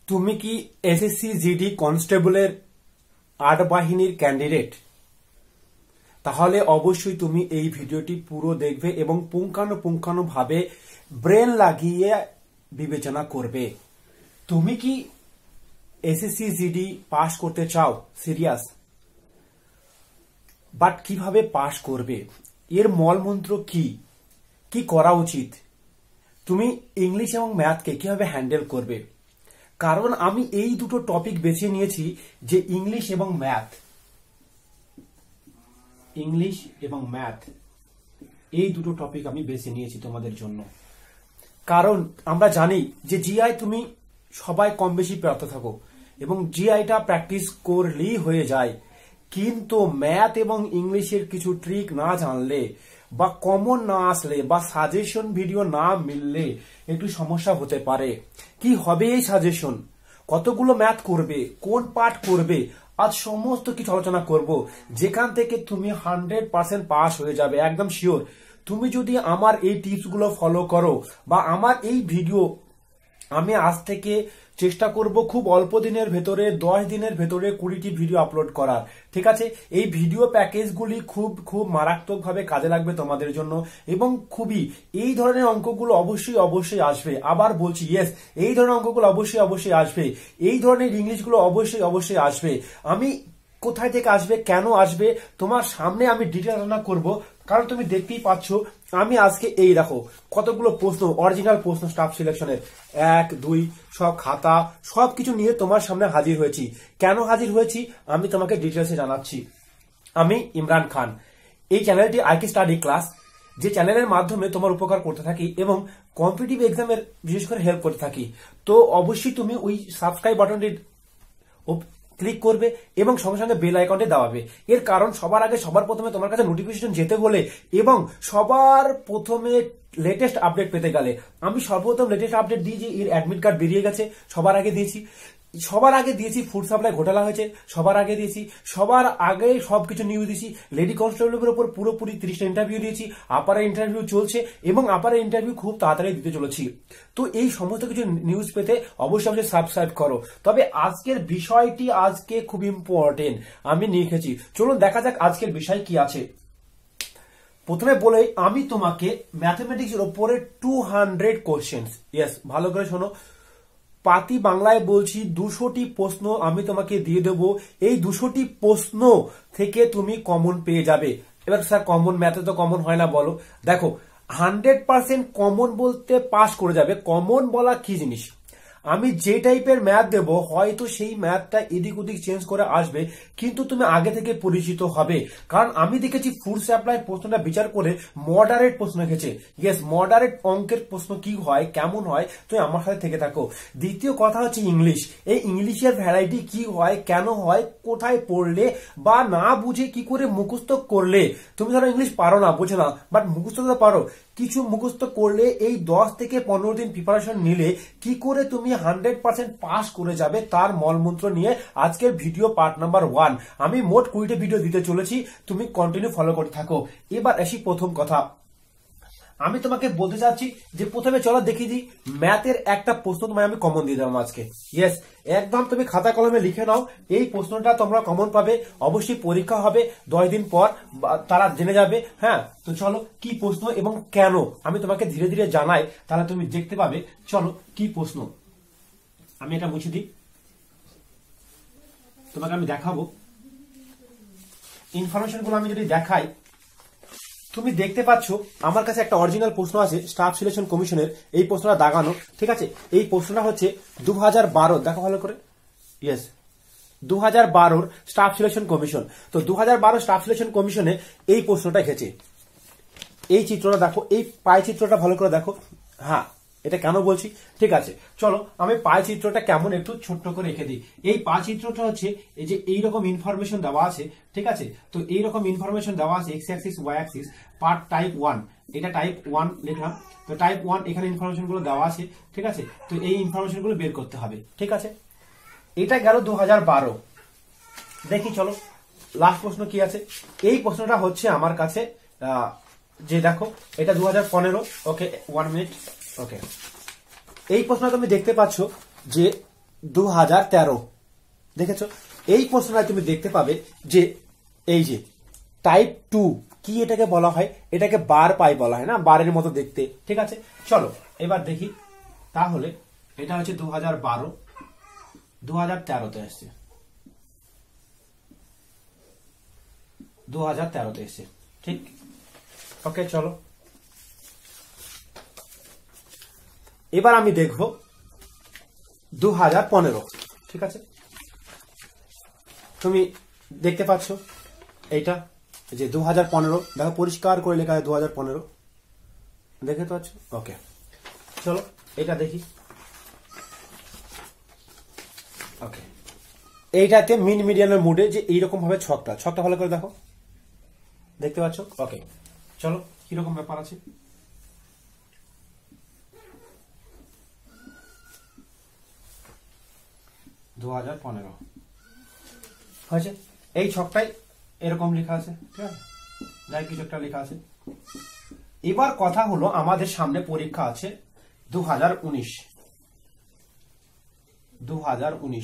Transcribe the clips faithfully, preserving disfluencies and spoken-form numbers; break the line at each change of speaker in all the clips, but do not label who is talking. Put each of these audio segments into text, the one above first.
তুমি কি SSC GD কনস্টেবলের আট বাহিনীর ক্যান্ডিডেট? তাহলে অবশ্যই তুমি এই ভিডিওটি পুরো দেখবে এবং পুঙ্খানুপুঙ্খানুভাবে ব্রেন লাগিয়ে বিবেচনা করবে। তুমি কি এসএসসি জিডি পাস করতে চাও? সিরিয়াস? বাট কিভাবে পাস করবে? এর মূলমন্ত্র কি কি করা উচিত? তুমি ইংলিশ এবং ম্যাথকে কিভাবে হ্যান্ডেল করবে? কারণ আমি এই দুটো টপিক বেছে নিয়েছি, যে ইংলিশ এবং ম্যাথ ইংলিশ এবং ম্যাথ এই দুটো টপিক আমি বেছে নিয়েছি তোমাদের জন্য। কারণ আমরা জানি যে জিআই তুমি সবাই কম বেশি প্রাপ্ত থাকো এবং জিআইটা প্র্যাকটিস করলেই হয়ে যায়, কিন্তু ম্যাথ এবং ইংলিশের কিছু ট্রিক না জানলে বা কমন না আসলে বা সাজেশন ভিডিও না মিললে একটু সমস্যা হতে পারে। কি হবে এই সাজেশন, কতগুলো ম্যাথ করবে, কোন পার্ট করবে, আজ সমস্ত কিছু আলোচনা করব, যেখান থেকে তুমি হান্ড্রেড পার্সেন্ট পাস হয়ে যাবে, একদম শিওর। তুমি যদি আমার এই টিপস গুলো ফলো করো বা আমার এই ভিডিও, আমি আজ থেকে চেষ্টা করব খুব অল্প দিনের ভেতরে, দশ দিনের ভেতরে কুড়িটি ভিডিও আপলোড করার। ঠিক আছে? এই ভিডিও প্যাকেজগুলি খুব খুব মারাত্মক ভাবে কাজে লাগবে তোমাদের জন্য এবং খুবই এই ধরনের অঙ্কগুলো অবশ্যই অবশ্যই আসবে। আবার বলছি, ইয়েস, এই ধরনের অঙ্কগুলো অবশ্যই অবশ্যই আসবে, এই ধরনের ইংলিশগুলো অবশ্যই অবশ্যই আসবে। আমি কোথায় থেকে আসবে, কেন আসবে, তোমার সামনে আমি ডিটেল আলোচনা করব। কারণ তুমি দেখতেই পাচ্ছ আমি আজকে এই দেখো কতগুলো প্রশ্ন, অরিজিনাল প্রশ্ন স্টাফ সিলেকশনের এক দুই সব খাতা সবকিছু নিয়ে তোমার সামনে হাজির হয়েছি। কেন হাজির হয়েছি আমি তোমাকে ডিটেলসে জানাচ্ছি। আমি ইমরান খান, এই চ্যানেলটি আইকি স্টাডি ক্লাস, যে চ্যানেলের মাধ্যমে তোমার উপকার করতে থাকি এবং কম্পিটিটিভ এক্সামের বিশেষ করে হেল্প করতে থাকি। তো অবশ্যই তুমি ওই সাবস্ক্রাইব বাটনটি ক্লিক করবে এবং সঙ্গে সঙ্গে বেল আইকনটি দাবাবে। এর কারণ সবার আগে সবার প্রথমে তোমার কাছে নোটিফিকেশন যেতে বলে এবং সবার প্রথমে লেটেস্ট আপডেট পেতে গেলে আমি সর্বপ্রথম লেটেস্ট আপডেট দিই যে এর অ্যাডমিট কার্ড বেরিয়ে গেছে, সবার আগে দিয়েছি। সবার আগে দিয়েছি ফুড সাপ্লাই ঘোটালা হয়েছে, সবার আগে দিয়েছি। সবার আগে সবকিছু নিউজ দিয়েছি। লেডি কনস্টেবলের উপর পুরোপুরি তিরিশটা ইন্টারভিউ দিয়েছি, আপারে ইন্টারভিউ চলছে এবং আপারে ইন্টারভিউ খুব তাড়াতাড়ি দিতে চলেছি। তো এই সমস্ত কিছু নিউজ পেতে অবশ্যই অবশ্যই সাবস্ক্রাইব করো। তবে আজকের বিষয়টি আজকে খুব ইম্পর্টেন্ট আমি নিয়ে এসেছি। চলুন দেখা যাক আজকের বিষয় কি আছে। প্রথমে বলে আমি তোমাকে ম্যাথমেটিক্স এর উপরে টু হান্ড্রেড কোশ্চেন, ইয়েস ভালো করে শোনো, পাতি বাংলায় বলছি, দুশোটি প্রশ্ন আমি তোমাকে দিয়ে দেবো। এই দুশোটি প্রশ্ন থেকে তুমি কমন পেয়ে যাবে। এবার স্যার কমন, ম্যাথে তো কমন হয় না, বলো। দেখো, হান্ড্রেড পার্সেন্ট কমন বলতে পাস করে যাবে। কমন বলা কি জিনিস? আমি যে টাইপের ম্যাথ দেবো হয়তো সেই ম্যাথটা এদিক ওদিক চেঞ্জ করে আসবে, কিন্তু তুমি আগে থেকে পরিচিত হবে। কারণ আমি দেখেছি ফুড সাপ্লাই প্রশ্নটা বিচার করে মডারেট প্রশ্ন রেখেছে। ইয়েস, মডারেট অঙ্কের প্রশ্ন কি হয়, কেমন হয়, তুমি আমার সাথে থেকে থাকো। দ্বিতীয় কথা হচ্ছে ইংলিশ। এই ইংলিশের ভ্যারাইটি কি হয়, কেন হয়, কোথায় পড়লে বা না বুঝে কি করে মুখস্থ করলে, তুমি ধরো ইংলিশ পারো না, বোঝো না, বাট মুখস্থ তো পারো, কিছু মুখস্থ করলে এই দশ থেকে পনেরো দিন প্রিপারেশন নিলে কি করে তুমি হান্ড্রেড পার্সেন্ট পাস করে যাবে, তার মূলমন্ত্র নিয়ে আজকের ভিডিও পার্ট নাম্বার ওয়ান। আমি মোট কুড়িটা ভিডিও দিতে চলেছি, তুমি কন্টিনিউ ফলো করতে থাকো। এবার আসি প্রথম কথা, আমি তোমাকে বলতে চাচ্ছি যে প্রথমে চলো দেখিয়ে দিই ম্যাথের একটা প্রশ্ন তোমায় আমি কমন দিয়ে দিলাম আজকে। ইয়েস, একদম তুমি খাতা কলমে লিখে নাও, এই প্রশ্নটা তোমরা কমন পাবে। অবশ্যই পরীক্ষা হবে দশ দিন পর, তারা জেনে যাবে। হ্যাঁ, তো চলো কি প্রশ্ন এবং কেন আমি তোমাকে ধীরে ধীরে জানাই, তাহলে তুমি দেখতে পাবে। চলো কি প্রশ্ন, আমি এটা মুছে দিই, তোমাকে আমি দেখাবো ইনফরমেশন গুলো। আমি যদি দেখাই, তুমি দেখতে পাচ্ছ আমার কাছে একটা অরিজিনাল প্রশ্ন আছে স্টাফ সিলেকশন কমিশনের, এই প্রশ্নটা দাগানো। ঠিক আছে, এই প্রশ্নটা হচ্ছে দু হাজার বারো, দেখো ভালো করে, ইয়েস দু হাজার বারোর স্টাফ সিলেকশন কমিশন। তো দু হাজার বারো স্টাফ সিলেকশন কমিশনে এই প্রশ্নটা এসেছে। এই চিত্রটা দেখো, এই পাই চিত্রটা ভালো করে দেখো। হ্যাঁ, এটা কেন বলছি, ঠিক আছে চলো আমি পাই চিত্রটা কেমন একটু ছোট্ট করে রেখে দিই। এই পাই চিত্রটা হচ্ছে এই যে এইরকম ইনফরমেশন দেওয়া আছে। ঠিক আছে, তো এইরকম ইনফরমেশন দেওয়া আছে, X axis, Y axis, part type one, এটা টাইপ ওয়ান লিখলাম। তো টাইপ ওয়ান এখানে ইনফরমেশন গুলো দেওয়া আছে। ঠিক আছে, তো এই ইনফরমেশন গুলো বের করতে হবে। ঠিক আছে, এটা গেল দু হাজার বারো। দেখি চলো লাস্ট প্রশ্ন কি আছে। এই প্রশ্নটা হচ্ছে আমার কাছে যে দেখো এটা দু হাজার পনেরো। ওকে, ওয়ান মিনিট। ওকে, এই প্রশ্নটা তুমি দেখতে পাচ্ছ যে দু হাজার তেরো দেখেছো? এই প্রশ্নটা তুমি দেখতে পাবে যে এই যে টাইপ টু কি এটাকে বলা হয়, এটাকে বার পাই বলা হয় না, বারের মতো দেখতে। ঠিক আছে, চলো এবার দেখি। তাহলে এটা হচ্ছে দু হাজার বারো দু হাজার তেরোতে এসছে, দু হাজার তেরোতে এসছে। ঠিক, ওকে চলো এবার আমি দেখব দু হাজার পনেরো। ঠিক আছে, তুমি দেখতে পাচ্ছ এইটা যে দু হাজার পনেরো, দেখো পরিষ্কার করে লেখা আছে দু হাজার পনেরো, দেখতে পাচ্ছ? ওকে চলো এটা দেখি। ওকে, এইটাতে মিন মিডিয়ানের মুডে যে এইরকম ভাবে ছকটা ছকটা ভালো করে দেখো, দেখতে পাচ্ছ? ওকে চলো কিরকম ব্যাপার আছে। দু হাজার পনেরো হয়েছে, এই ছকটাই এরকম লেখা আছে। ঠিক আছে, যাই কিছু একটা লেখা আছে। এবার কথা হলো আমাদের সামনে পরীক্ষা আছে দু হাজার উনিশ দু হাজার উনিশ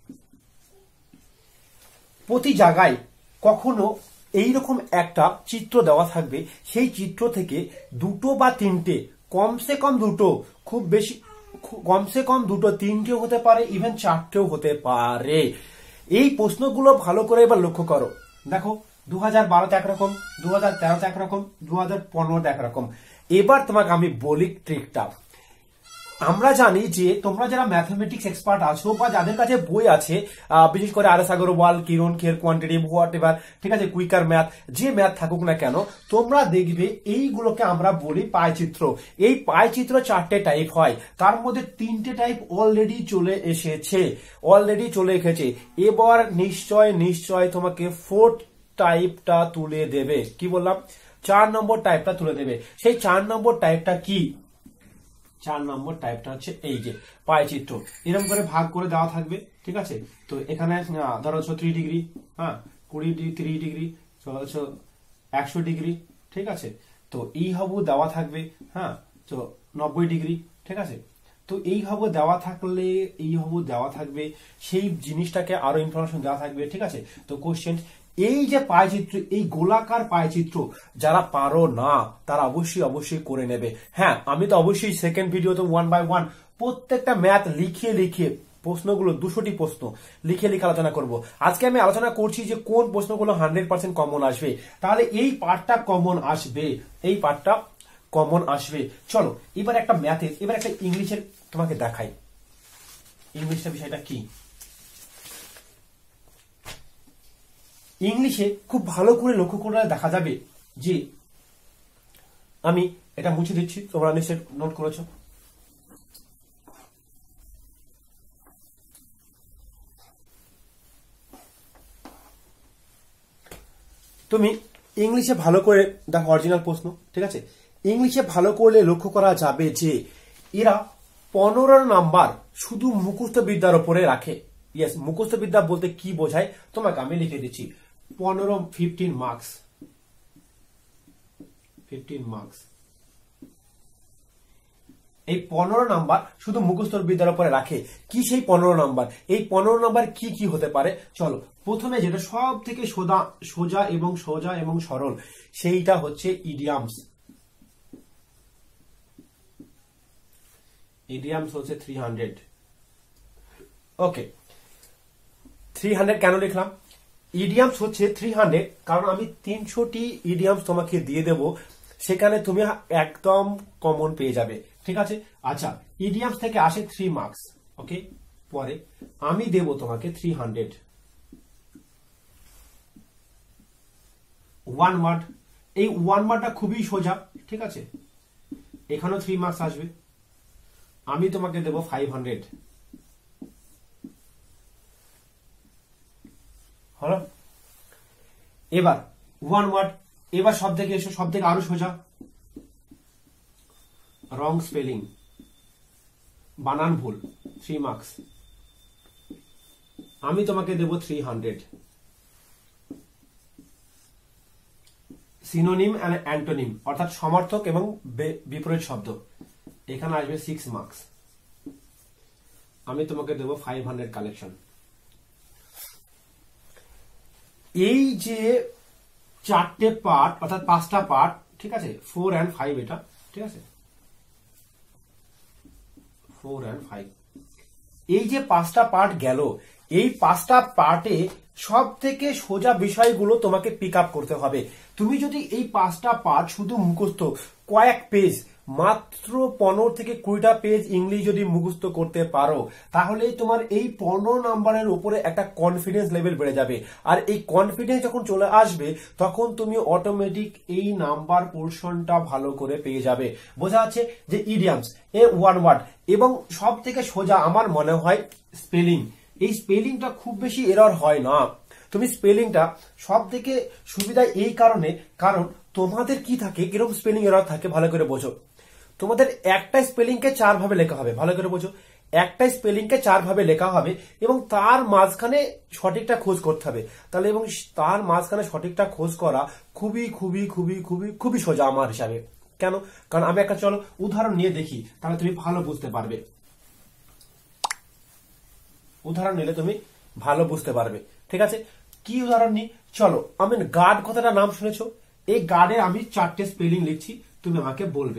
প্রতি জায়গায় কখনো এইরকম একটা চিত্র দেওয়া থাকবে, সেই চিত্র থেকে দুটো বা তিনটে, কমসে কম দুটো, খুব বেশি কমসে কম দুটো, তিনটেও হতে পারে, ইভেন চারটেও হতে পারে। এই প্রশ্নগুলো ভালো করে এবার লক্ষ্য করো। দেখো দু হাজার বারোতে একরকম, দু হাজার তেরোতে একরকম, দু হাজার পনেরোতে একরকম। এবার তোমাকে আমি বলি ট্রিকটা। আমরা জানি যে তোমরা যারা ম্যাথমেটিক্স এক্সপার্ট আছো বা যাদের কাছে বই আছে, বিশেষ করে R S Agarwal, Kiran Kher, quantitative, whatever, ঠিক আছে, কুইকার ম্যাথ, যে ম্যাথ থাকুক না কেন, তোমরা দেখবে এইগুলোকে আমরা বলি পায়চিত্র। এই পায়চিত্র চারটে টাইপ হয়, তার মধ্যে তিনটে টাইপ অলরেডি চলে এসেছে, অলরেডি চলে এসেছে। এবার নিশ্চয় নিশ্চয় তোমাকে ফোর্থ টাইপটা তুলে দেবে। কি বললাম? চার নম্বর টাইপটা তুলে দেবে। সেই চার নম্বর টাইপটা কি? চার নম্বর টাইপটা হচ্ছে এই যে পায়চিত্র, এরকম করে ভাগ করে দেওয়া থাকবে। ঠিক আছে, তো এখানে ধরো থ্রি ডিগ্রি, হ্যাঁ কুড়ি থ্রি ডিগ্রি, একশো ডিগ্রি। ঠিক আছে, তো এইভাবে দেওয়া থাকবে, হ্যাঁ তো নব্বই ডিগ্রি। ঠিক আছে, তো এইভাবে দেওয়া থাকলে এইভাবে দেওয়া থাকবে, সেই জিনিসটাকে আরো ইনফরমেশন দেওয়া থাকবে। ঠিক আছে, তো কোশ্চেন এই যে পায়চিত্র, এই গোলাকার পায়চিত্র যারা পারো না তারা অবশ্যই অবশ্যই করে নেবে। হ্যাঁ, আমি তো অবশ্যই সেকেন্ড ভিডিওতে ওয়ান বাই ওয়ান প্রত্যেকটা ম্যাথ লিখিয়ে লিখিয়ে প্রশ্নগুলো, দুশোটি প্রশ্ন লিখে লিখে আলোচনা করব। আজকে আমি আলোচনা করছি যে কোন প্রশ্নগুলো হান্ড্রেড পার্সেন্ট কমন আসবে। তাহলে এই পার্টটা কমন আসবে, এই পার্টটা কমন আসবে। চলো এবার একটা ম্যাথের, এবার একটা ইংলিশের তোমাকে দেখাই। ইংলিশের বিষয়টা কি? ইংলিশে খুব ভালো করে লক্ষ্য করে দেখা যাবে যে, আমি এটা মুছে দিচ্ছি, তোমরা নিশ্চয় নোট করেছো। তুমি ইংলিশে ভালো করে দেখো, অরিজিনাল প্রশ্ন। ঠিক আছে, ইংলিশে ভালো করলে লক্ষ্য করা যাবে যে এরা পনেরো নাম্বার শুধু মুখস্থ বিদ্যার উপরে রাখে। ইয়েস, মুখস্থ বিদ্যা বলতে কি বোঝায় তোমাকে আমি লিখে দিচ্ছি। পনেরো ফিফটিন মার্কস, ফিফটিন মার্কস। এই পনেরো নাম্বার শুধু মুখস্থ বিদ্যার উপরে রাখে। কি সেই পনেরো নাম্বার? এই পনেরো নাম্বার কি কি হতে পারে? চলো প্রথমে যেটা সব থেকে সোজা সোজা এবং সোজা এবং সরল, সেইটা হচ্ছে ইডিয়ামস। ইডিয়ামস হচ্ছে three hundred. Okay, three hundred কেন লিখলাম? ইডিয়ামস হচ্ছে থ্রি হান্ড্রেড কারণ আমি তিনশোটি ইডিয়ামস তোমাকে দিয়ে দেব, সেখানে তুমি একদম কমন পেয়ে যাবে। ঠিক আছে, আচ্ছা ইডিয়ামস থেকে আসে থ্রি মার্কস। ওকে, পরে আমি দেব তোমাকে থ্রি হান্ড্রেড ওয়ান ওয়ার্ড। এই ওয়ান ওয়ার্ডটা খুবই সোজা। ঠিক আছে, এখানেও থ্রি মার্কস আসবে। আমি তোমাকে দেব ফাইভ হান্ড্রেড। হলো, এবার ওয়ান ওয়ার্ড। এবার সব থেকে এসো, সব থেকে আরো সোজা, রং স্পেলিং, বানান ভুল, থ্রি মার্কস। আমি তোমাকে দেব three hundred. Synonym and antonym অর্থাৎ সমর্থক এবং বিপরীত শব্দ, এখানে আসবে সিক্স মার্কস। আমি তোমাকে দেবো ফাইভ হান্ড্রেড কালেকশন। এই যে চারটে পার্ট অর্থাৎ পাঁচটা পার্ট, ঠিক আছে, ফোর অ্যান্ড ফাইভ, এটা ঠিক আছে, ফোর অ্যান্ড ফাইভ, এই যে পাঁচটা পার্ট গেল, এই পাঁচটা পার্টে সব থেকে সোজা বিষয়গুলো তোমাকে পিক আপ করতে হবে। তুমি যদি এই পাঁচটা পার্ট শুধু মুখস্থ কয়েক পেজ, মাত্র পনেরো থেকে কুড়িটা পেজ ইংলিশ যদি মুখস্থ করতে পারো, তাহলেই তোমার এই পনেরো নাম্বারের উপরে একটা কনফিডেন্স লেভেল বেড়ে যাবে। আর এই কনফিডেন্স যখন চলে আসবে, তখন তুমি অটোমেটিক এই নাম্বার পোর্শনটা ভালো করে পেয়ে যাবে। বোঝা যাচ্ছে যে ইডিয়ামস, এ ওয়ান ওয়ার্ড, এবং সব থেকে সোজা আমার মনে হয় স্পেলিং। এই স্পেলিংটা খুব বেশি এরর হয় না। তুমি স্পেলিংটা সব থেকে সুবিধা এই কারণে, কারণ তোমাদের কি থাকে, কিরকম স্পেলিং এরর থাকে ভালো করে বোঝো। তোমাদের একটা স্পেলিংকে চার ভাবে লেখা হবে, ভালো করে বোঝো, একটা স্পেলিংকে চার ভাবে লেখা হবে, এবং তার মাঝখানে সঠিকটা খোঁজ করতে হবে। তাহলে এবং তার মাঝখানে সঠিকটা খোঁজ করা খুবই খুবই খুবই খুবই খুবই সোজা আমার হিসাবে। কেন? কারণ আমি একটা চলো উদাহরণ নিয়ে দেখি, তাহলে তুমি ভালো বুঝতে পারবে। উদাহরণ নিলে তুমি ভালো বুঝতে পারবে, ঠিক আছে? কি উদাহরণ নি? চলো, আমি গার্ড কথাটা নাম শুনেছো? এই গার্ডের আমি চারটে স্পেলিং লিখছি, তুমি আমাকে বলবে।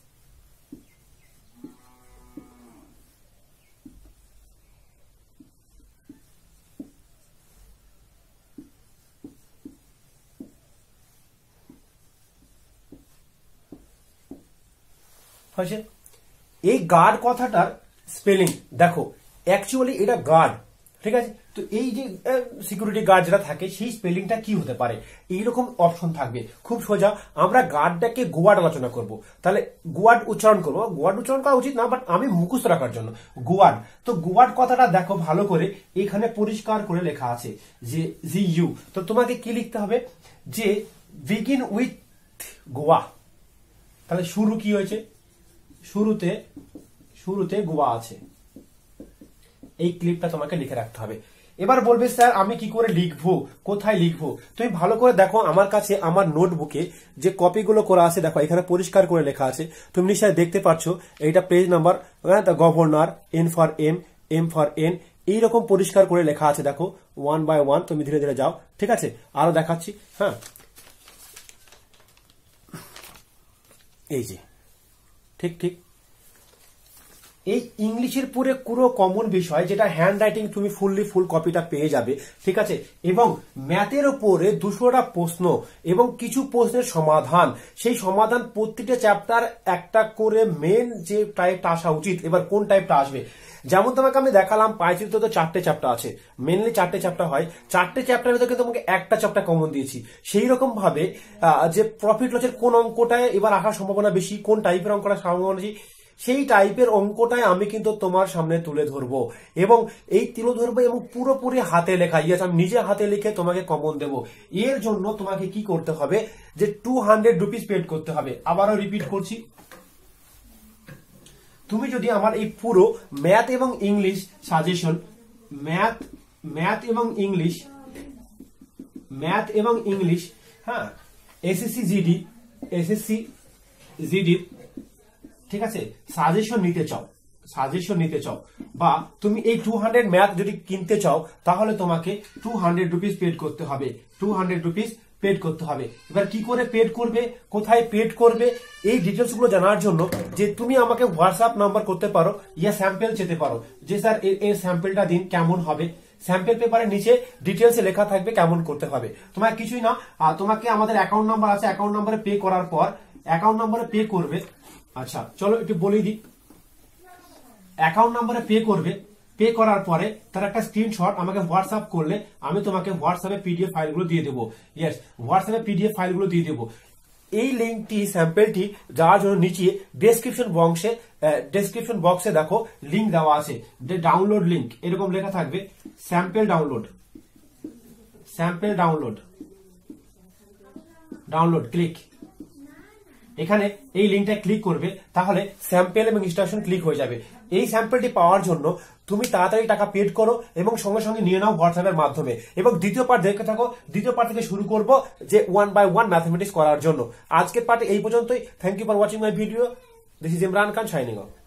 হয়েছে? এই গার্ড কথাটার স্পেলিং দেখো, অ্যাকচুয়ালি এটা গার্ড, ঠিক আছে? তো এই যে সিকিউরিটি গার্ড যেটা থাকে, সেই স্পেলিংটা কি হতে পারে, এইরকম অপশন থাকবে। খুব সোজা, আমরা গার্ডটাকে গোয়ার্ড আলোচনা করব। তাহলে গোয়ার্ড উচ্চারণ করবো, গোয়ার্ড উচ্চারণ করা উচিত না, বাট আমি মুখস্থ রাখার জন্য গোয়ার্ড। তো গোয়ার্ড কথাটা দেখো ভালো করে, এখানে পরিষ্কার করে লেখা আছে যে জি ইউ। তো তোমাকে কি লিখতে হবে, যে বিগিন উইথ গোয়া। তাহলে শুরু কি হয়েছে, শুরুতে শুরুতে গোয়া আছে। এই ক্লিপটা তোমাকে লিখে রাখতে হবে। এবার বলবে স্যার আমি কি করে লিখবো, কোথায় লিখবো? তুমি ভালো করে দেখো, আমার কাছে আমার নোটবুকে যে কপিগুলো করা আছে, দেখো এখানে পরিষ্কার করে লেখা আছে। তুমি নিশ্চয়ই দেখতে পাচ্ছ, এইটা page number, governor, N for M, M for N, এইরকম পরিষ্কার করে লেখা আছে। দেখো ওয়ান বাই ওয়ান, তুমি ধীরে ধীরে যাও, ঠিক আছে? আরো দেখাচ্ছি, হ্যাঁ, এই যে ঠিক ঠিক এই ইংলিশের পুরো পুরো কমন বিষয়, যেটা হ্যান্ড রাইটিং তুমি ফুললি ফুল কপিটা পেয়ে যাবে, ঠিক আছে? এবং ম্যাথের উপরে দুশোটা প্রশ্ন এবং কিছু প্রশ্নের সমাধান, সেই সমাধান প্রত্যেকটা চ্যাপ্টার একটা করে মেন যে টাইপটা আসা উচিত। এবার কোন টাইপটা আসবে, যেমন তোমাকে আমি দেখালাম, পাইচিত্র তো চারটে চ্যাপ্টার আছে, মেনলি চারটে চ্যাপ্টার হয়। চারটে চ্যাপ্টার ভিতরে কিন্তু তোমাকে একটা চ্যাপ্টার কমন দিয়েছি। সেই রকম ভাবে যে প্রফিট লসের কোন অঙ্কটায় এবার আসার সম্ভাবনা বেশি, কোন টাইপের অঙ্কটা সম্ভাবনা বেশি, সেই টাইপের অঙ্কটাই আমি কিন্তু তোমার সামনে তুলে ধরবো, এবং এই তুলে ধরবো এবং পুরোপুরি হাতে লেখা, ইয়েস আমি নিজে হাতে লিখে তোমাকে কমন দেবো। এর জন্য তোমাকে কি করতে হবে, যে টু হান্ড্রেড রুপিস পেড করতে হবে। আবারও রিপিট করছি, তুমি যদি আমার এই পুরো ম্যাথ এবং ইংলিশ সাজেশন, ম্যাথ ম্যাথ এবং ইংলিশ ম্যাথ এবং ইংলিশ হ্যাঁ, এসএসসি জিডি, এসএসসি জিডি, ঠিক আছে, সাজেশন নিতে চাও, সাজেশন নিতে চাও, বা তুমি এই টু হান্ড্রেড ম্যাথ যদি কিনতে চাও, তাহলে তোমাকে টু হান্ড্রেড রুপিস পেড করতে হবে, টু হান্ড্রেড রুপিস পেড করতে হবে। এবার কি করে পেড করবে, কোথায় পেড করবে, এই ডিটেলস গুলো জানার জন্য যে তুমি আমাকে হোয়াটসঅ্যাপ নাম্বার করতে পারো, ইয়া স্যাম্পল চেতে পারো, যে স্যার এর স্যাম্পলটা দিন, কেমন হবে। স্যাম্পল পেপারের নিচে ডিটেলসে লেখা থাকবে কেমন করতে হবে। তোমার কিছুই না, তোমাকে আমাদের অ্যাকাউন্ট নাম্বার আছে, অ্যাকাউন্ট নাম্বারে পে করার পর, অ্যাকাউন্ট নাম্বারে পে করবে। আচ্ছা চলো একটু বলে দিই, অ্যাকাউন্ট নাম্বারে পে করবে, পে করার পরে তার একটা স্ক্রিনশট আমাকে হোয়াটসঅ্যাপ করলে, আমি তোমাকে হোয়াটসঅ্যাপে পিডিএফ ফাইলগুলো দিয়ে দেবো। ইয়েস, হোয়াটসঅ্যাপে পিডিএফ ফাইলগুলো দিয়ে দেবো। এই লিঙ্কটি, স্যাম্পলটি যাওয়ার জন্য নিচে ডেসক্রিপশন বক্সে ডেসক্রিপশন বক্সে দেখো লিঙ্ক দেওয়া আছে, ডাউনলোড লিঙ্ক এরকম লেখা থাকবে, sample download, sample download, download click. এখানে এই লিঙ্কটা ক্লিক করবে, তাহলে স্যাম্পল এবং ইনস্ট্রাকশন ক্লিক হয়ে যাবে। এই স্যাম্পলটি পাওয়ার জন্য তুমি তাড়াতাড়ি টাকা পেড করো এবং সঙ্গে সঙ্গে নিয়ে নাও হোয়াটসঅ্যাপের মাধ্যমে, এবং দ্বিতীয় পার্ট দেখতে থাকো। দ্বিতীয় পার্ট থেকে শুরু করব যে ওয়ান বাই ওয়ান ম্যাথমেটিক্স করার জন্য। আজকের পার্টে এই পর্যন্তই। Thank you for watching my video. This is Imran Khan signing of.